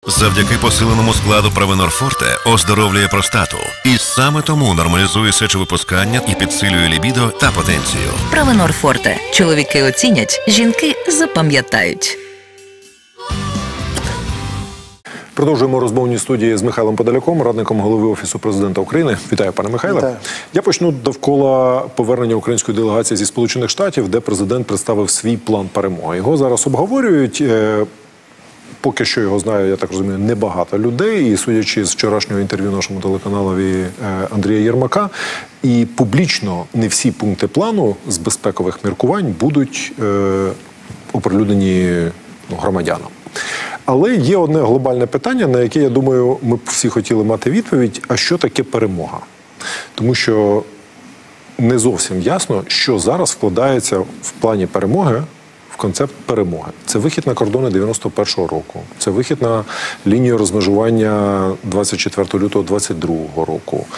Завдяки посиленому складу Провенор Форте оздоровлює простату. І саме тому нормалізує сечовипускання і підсилює лібідо та потенцію. Провенор Форте. Чоловіки оцінять, жінки запам'ятають. Продовжуємо розмовні студії з Михайлом Подоляком, радником голови Офісу Президента України. Вітаю, пане Михайле. Вітаю. Я почну довкола повернення української делегації зі Сполучених Штатів, де президент представив свій план перемоги. Його зараз обговорюють. Поки що його знає, я так розумію, небагато людей. І судячи з вчорашнього інтерв'ю нашому телеканалові Андрія Єрмака, і публічно не всі пункти плану з безпекових міркувань будуть оприлюднені громадянам. Але є одне глобальне питання, на яке, я думаю, ми б всі хотіли мати відповідь. А що таке перемога? Тому що не зовсім ясно, що зараз вкладається в плані перемоги в концепт перемоги. Це вихід на кордони 91-го року. Це вихід на лінію розмежування 24 лютого 22-го року.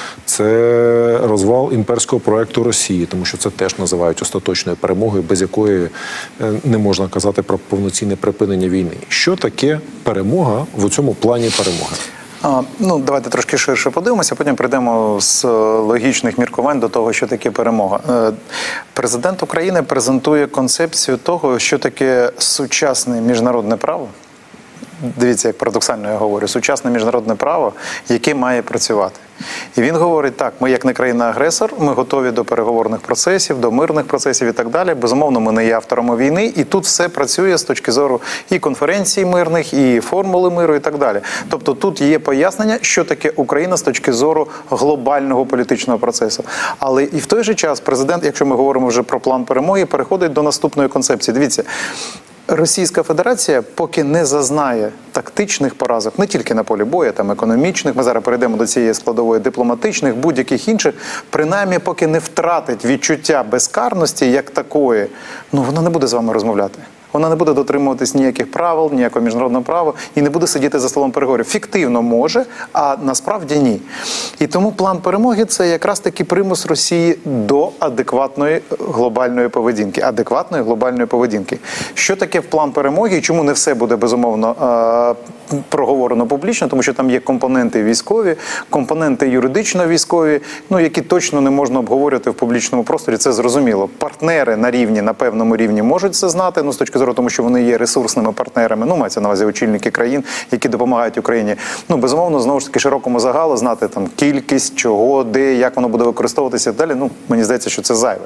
Це розвал імперського проекту Росії, тому що це теж називають остаточною перемогою, без якої не можна казати про повноцінне припинення війни. Що таке перемога в цьому плані перемоги? Давайте трошки ширше подивимося, потім прийдемо з логічних міркувань до того, що таке перемога. Президент України презентує концепцію того, що таке сучасне міжнародне право. Дивіться, як парадоксально я говорю. Сучасне міжнародне право, яке має працювати. І він говорить, так, ми як не країна-агресор, ми готові до переговорних процесів, до мирних процесів і так далі. Безумовно, ми не є авторами війни, і тут все працює з точки зору і конференцій мирних, і формули миру, і так далі. Тобто тут є пояснення, що таке Україна з точки зору глобального політичного процесу. Але і в той же час президент, якщо ми говоримо вже про план перемоги, переходить до наступної концепції. Дивіться, Російська Федерація поки не зазнає тактичних поразок, не тільки на полі бою, там економічних, ми зараз перейдемо до цієї складової, дипломатичних, будь-яких інших, принаймні поки не втратить відчуття безкарності як такої, вона не буде з вами розмовляти. Вона не буде дотримуватись ніяких правил, ніякого міжнародного права і не буде сидіти за столом переговорів. Фіктивно може, а насправді ні. І тому план перемоги – це якраз таки примус Росії до адекватної глобальної поведінки. Адекватної глобальної поведінки. Що таке план перемоги і чому не все буде, безумовно, проговорено публічно, тому що там є компоненти військові, компоненти юридично-військові, які точно не можна обговорювати в публічному просторі, це зрозуміло. Партнери на певному рівні можуть це знати, з точки зору тому, що вони є ресурсними партнерами, мається на увазі очільники країн, які допомагають Україні. Безумовно, знову ж таки, широкому загалу знати там кількість, чого, де, як воно буде використовуватися і далі, мені здається, що це зайве.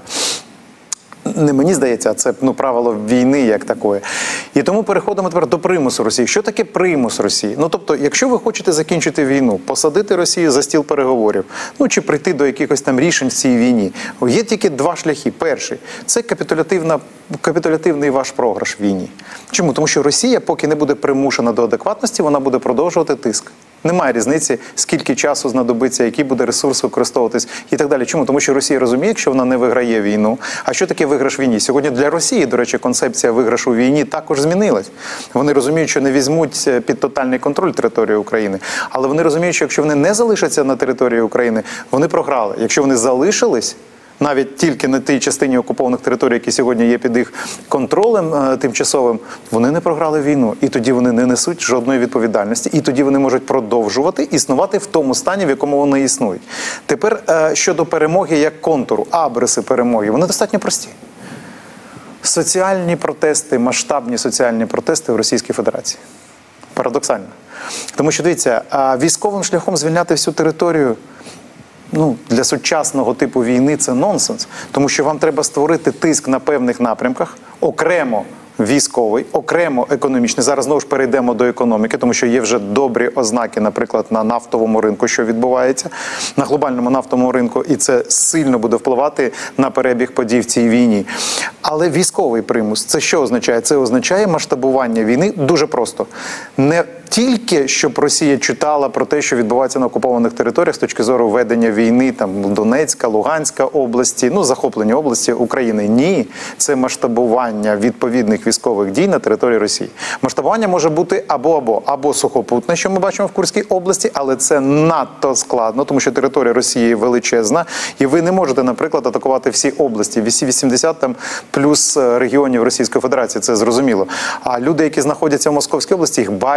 Не мені здається, а це правило війни як такої. І тому переходимо тепер до примусу Росії. Що таке примус Росії? Тобто, якщо ви хочете закінчити війну, посадити Росію за стіл переговорів, чи прийти до якихось там рішень в цій війні, є тільки два шляхи. Перший – це капітулятивний ваш програш в війні. Чому? Тому що Росія, поки не буде примушена до адекватності, вона буде продовжувати тиск. Немає різниці, скільки часу знадобиться, який буде ресурс використовуватись і так далі. Чому? Тому що Росія розуміє, якщо вона не виграє війну. А що таке виграш в війні? Сьогодні для Росії, до речі, концепція виграшу в війні також змінилась. Вони розуміють, що не візьмуть під тотальний контроль територію України. Але вони розуміють, що якщо вони не залишаться на території України, вони програли. Якщо вони залишились, навіть тільки на тій частині окупованих територій, які сьогодні є під їх контролем тимчасовим, вони не програли війну. І тоді вони не несуть жодної відповідальності. І тоді вони можуть продовжувати існувати в тому стані, в якому вони існують. Тепер щодо перемоги як контуру, абриси перемоги, вони достатньо прості. Соціальні протести, масштабні соціальні протести в Російській Федерації. Парадоксально. Тому що, дивіться, військовим шляхом звільняти всю територію для сучасного типу війни це нонсенс, тому що вам треба створити тиск на певних напрямках, окремо військовий, окремо економічний. Зараз знову ж перейдемо до економіки, тому що є вже добрі ознаки, наприклад, на нафтовому ринку, що відбувається, на глобальному нафтовому ринку, і це сильно буде впливати на перебіг подій в цій війні. Але військовий примус, це що означає? Це означає масштабування війни дуже просто. Не тільки, щоб Росія читала про те, що відбувається на окупованих територіях з точки зору ведення війни, там, Донецька, Луганська області, захоплені області України. Ні, це масштабування відповідних військових дій на території Росії. Масштабування може бути або сухопутне, що ми бачимо в Курській області, але це надто складно, тому що територія Росії величезна, і ви не можете, наприклад, атакувати всі області. 80 там плюс регіонів Російської Федерації, це зрозуміло. А люди, які знаходяться в Московській області, їх байдуже, що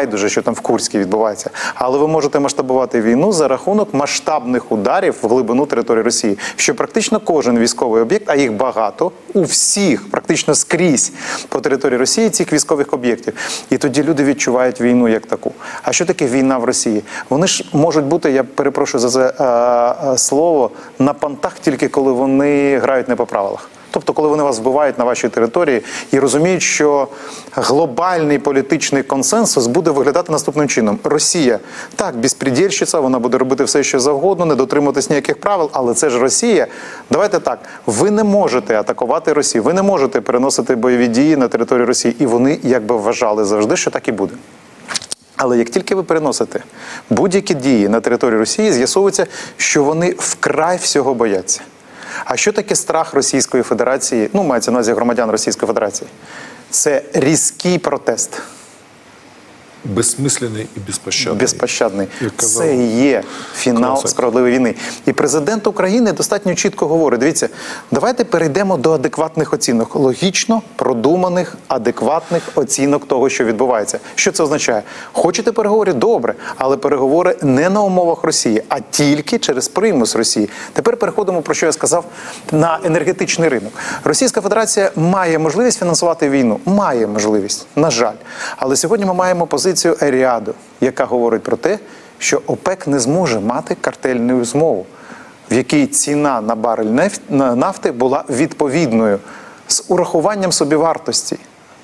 там в Курській відбувається. Але ви можете масштабувати війну за рахунок масштабних ударів в глибину території Росії, що практично кожен військовий об'єкт, а їх багато, у всіх, практично скрізь по території Росії цих військових об'єктів. І тоді люди відчувають війну як таку. А що таке війна в Росії? Вони ж можуть бути, я перепрошую за це слово, на понтах тільки коли вони грають не по правилах. Тобто, коли вони вас вбивають на вашій території і розуміють, що глобальний політичний консенсус буде виглядати наступним чином. Росія, так, безпредельщиця, вона буде робити все, що завгодно, не дотримуватись ніяких правил, але це ж Росія. Давайте так, ви не можете атакувати Росію, ви не можете переносити бойові дії на територію Росії. І вони, якби вважали завжди, що так і буде. Але як тільки ви переносите будь-які дії на територію Росії, з'ясовується, що вони вкрай всього бояться. А що таке страх Російської Федерації, ну, мається на увазі громадян Російської Федерації? Це різкий протест. Безсмисленний і безпощадний. Безпощадний. Це і є фінал справедливої війни. І президент України достатньо чітко говорить, дивіться, давайте перейдемо до адекватних оцінок. Логічно продуманих, адекватних оцінок того, що відбувається. Що це означає? Хочете переговорів? Добре. Але переговори не на умовах Росії, а тільки через примус Росії. Тепер переходимо, про що я сказав, на енергетичний ринок. Російська Федерація має можливість фінансувати війну. Має можливість, на жаль. Але сьогодні ми маємо позицію Еріаду, яка говорить про те, що ОПЕК не зможе мати картельну змову, в якій ціна на барель нафти була відповідною, з урахуванням собівартості.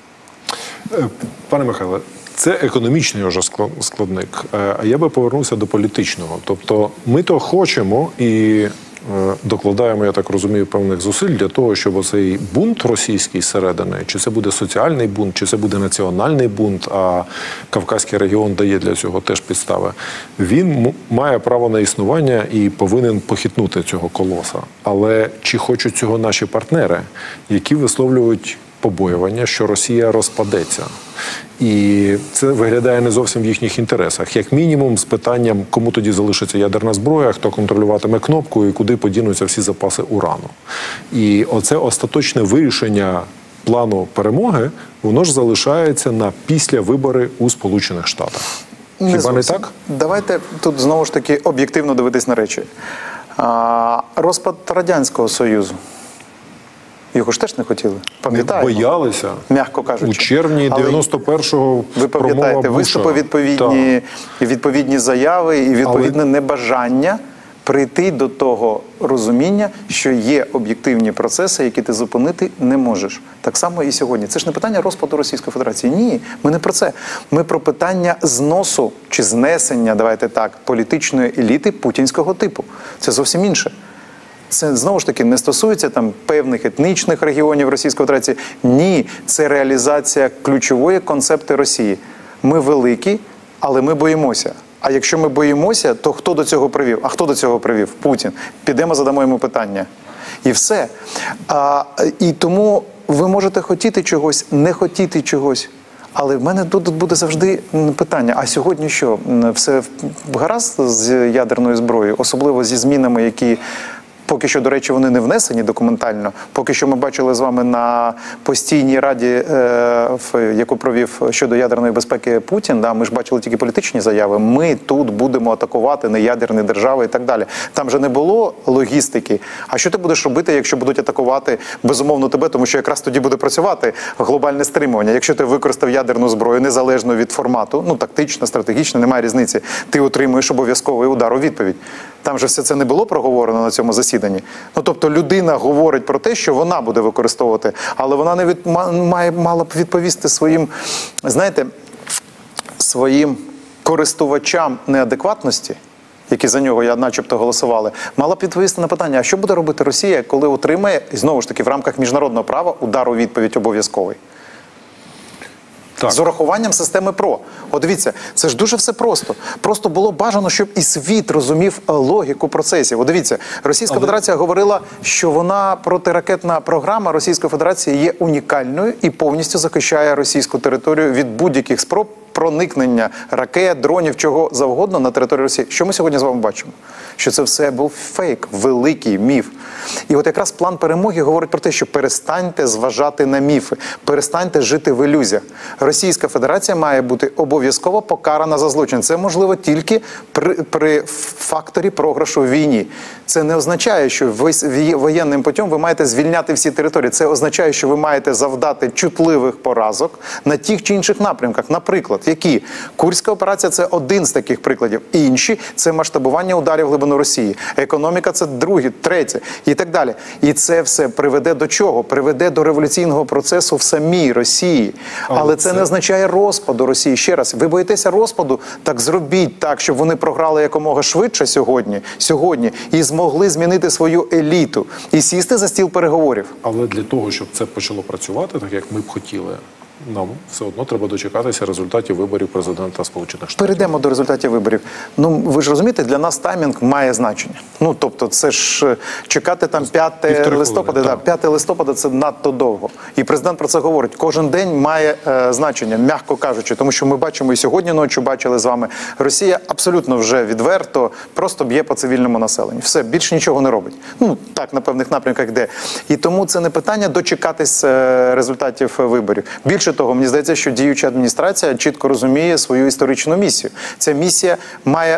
Пане Михайле, це економічний вже складник, а я би повернувся до політичного. Тобто ми то хочемо і докладаємо, я так розумію, певних зусиль для того, щоб оцей бунт російський зсередини, чи це буде соціальний бунт, чи це буде національний бунт, а Кавказький регіон дає для цього теж підстави, він має право на існування і повинен похитнути цього колоса. Але чи хочуть цього наші партнери, які висловлюють побоювання, що Росія розпадеться? І це виглядає не зовсім в їхніх інтересах. Як мінімум з питанням, кому тоді залишиться ядерна зброя, хто контролюватиме кнопку і куди подінуться всі запаси урану. І оце остаточне вирішення плану перемоги, воно ж залишається на після вибори у Сполучених Штатах. Хіба не так? Давайте тут знову ж таки об'єктивно дивитись на речі. Розпад Радянського Союзу. Його ж теж не хотіли. Пам'ятаємо? Боялися. М'яко кажучи. У червні 91-го ви пам'ятаєте виступи відповідні заяви і відповідне небажання прийти до того розуміння, що є об'єктивні процеси, які ти зупинити не можеш. Так само і сьогодні. Це ж не питання розпаду Російської Федерації. Ні, ми не про це. Ми про питання зносу чи знесення, давайте так, політичної еліти путінського типу. Це зовсім інше. Це, знову ж таки, не стосується там певних етнічних регіонів Російської Федерації. Ні, це реалізація ключової концепти Росії. Ми великі, але ми боїмося. А якщо ми боїмося, то хто до цього привів? А хто до цього привів? Путін. Підемо, задамо йому питання. І все. І тому ви можете хотіти чогось, не хотіти чогось. Але в мене тут буде завжди питання, а сьогодні що? Все гаразд з ядерною зброєю? Особливо зі змінами, які... Поки що, до речі, вони не внесені документально. Поки що ми бачили з вами на постійній раді, яку провів щодо ядерної безпеки Путін, ми ж бачили тільки політичні заяви. Ми тут будемо атакувати неядерні держави і так далі. Там же не було логістики. А що ти будеш робити, якщо будуть атакувати, безумовно, тебе? Тому що якраз тоді буде працювати глобальне стримування. Якщо ти використав ядерну зброю незалежно від формату, тактично, стратегічно, немає різниці, ти отримуєш обов'язковий удар у відповідь. Там же все це не було проговорено на цьому засіданні. Тобто людина говорить про те, що вона буде використовувати, але вона мала б відповісти своїм, знаєте, своїм користувачам неадекватності, які за нього начебто голосували, мала б відповісти на питання, а що буде робити Росія, коли отримає, знову ж таки, в рамках міжнародного права удар у відповідь обов'язковий. Так. З урахуванням системи ПРО. От дивіться, це ж дуже все просто. Просто було бажано, щоб і світ розумів логіку процесів. От дивіться, Російська Федерація говорила, що вона протиракетна програма Російської Федерації є унікальною і повністю захищає російську територію від будь-яких спроб проникнення ракет, дронів, чого завгодно на територію Росії. Що ми сьогодні з вами бачимо? Що це все був фейк, великий міф. І от якраз план перемоги говорить про те, що перестаньте зважати на міфи, перестаньте жити в ілюзіях. Російська Федерація має бути обов'язково покарана за злочин. Це можливо тільки при факторі програшу в війні. Це не означає, що воєнним путем ви маєте звільняти всі території. Це означає, що ви маєте завдати чутливих поразок на тих чи інших напрямках. Наприклад, які? Курська операція – це один з таких прикладів. Інші – це масштабування ударів в глибину Росії. Економіка – це друге, третє і так далі. І це все приведе до чого? Приведе до революційного процесу в самій Росії. Але це не означає розпаду Росії. Ще раз, ви боїтеся розпаду? Так зробіть так, щоб вони програли якомога швидше сьогодні і змогли змінити свою еліту і сісти за стіл переговорів. Але для того, щоб це почало працювати, так як ми б хотіли, нам все одно треба дочекатися результатів виборів президента Сполучених Штатів. Перейдемо до результатів виборів. Ну, ви ж розумієте, для нас таймінг має значення. Ну, тобто, це ж чекати там 5 листопада. Да, 5 листопада – це надто довго. І президент про це говорить. Кожен день має значення, м'яко кажучи. Тому що ми бачимо, і сьогодні ночі бачили з вами, Росія абсолютно вже відверто просто б'є по цивільному населенню. Все, більше нічого не робить. Ну, так, на певних напрямках йде. І тому це не питання дочекатись результатів виборів. Більше того, мені здається, що діюча адміністрація чітко розуміє свою історичну місію. Ця місія має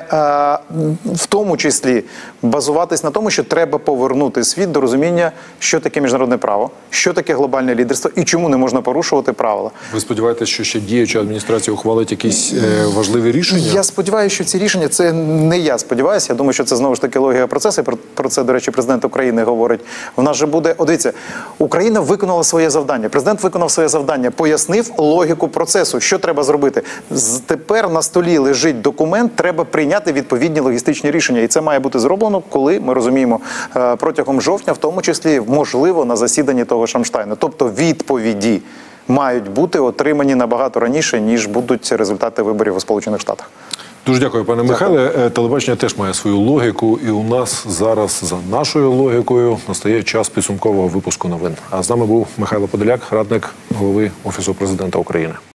в тому числі базуватись на тому, що треба повернути світ до розуміння, що таке міжнародне право, що таке глобальне лідерство і чому не можна порушувати правила. Ви сподіваєтеся, що ще діюча адміністрація ухвалить якісь важливі рішення? Я сподіваюся, що ці рішення, це не я сподіваюся, я думаю, що це знову ж таки логіка процесу, про це, до речі, президент України говорить. У нас же буде, дивіться, Україна виконала своє завдання, президент виконав своє завдання, пояснив логіку процесу, що треба зробити. Тепер на столі лежить документ, треба прийняти відповідні логістичні рішення. І це має бути зроблено, коли, ми розуміємо, протягом жовтня, в тому числі, можливо, на засіданні того ж Рамштайну. Тобто відповіді мають бути отримані набагато раніше, ніж будуть результати виборів у Сполучених Штатах. Дуже дякую, пане Михайле. Телебачення теж має свою логіку, і у нас зараз за нашою логікою настає час підсумкового випуску новин. А з нами був Михайло Подоляк, радник голови Офісу Президента України.